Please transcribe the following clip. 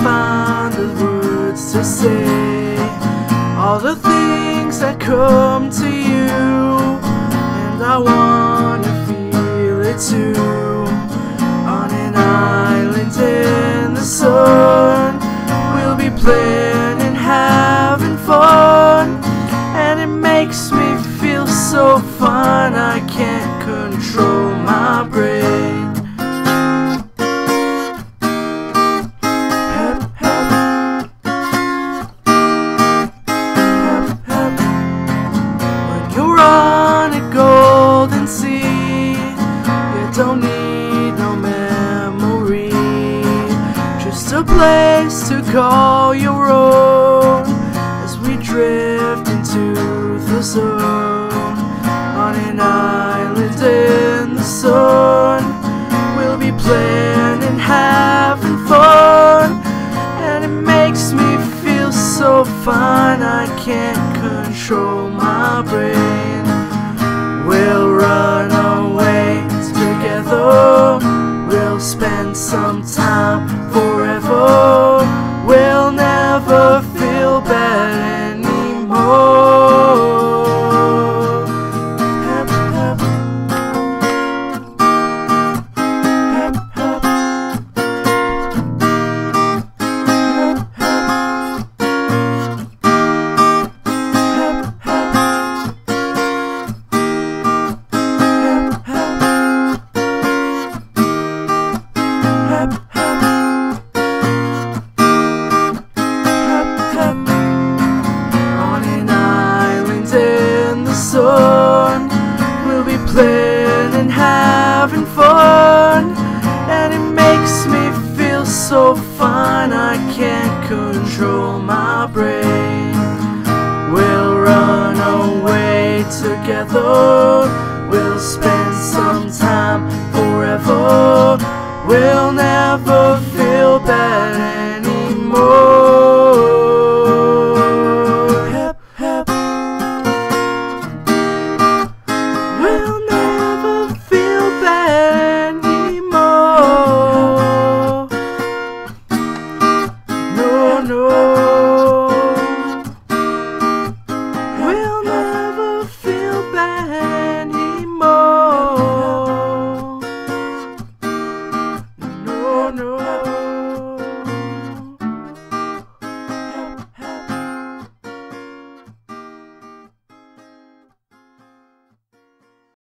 find the words to say all the things that come to you, and I wanna feel it too. On an island in the sun, we'll be playing and having fun, and it makes me feel so fun I can't control my brain. Don't need no memory, just a place to call your own as we drift into the zone. On an island in the sun, we'll be playing and having fun, and it makes me feel so fine I can't control my brain. We'll run away together, we'll spend some time forever, we'll never feel bad anymore. Hep, hep. Hep, hep. Sun, we'll be playing and having fun, and it makes me feel so fine I can't control my brain. We'll run away together, we'll spend some time forever, we'll never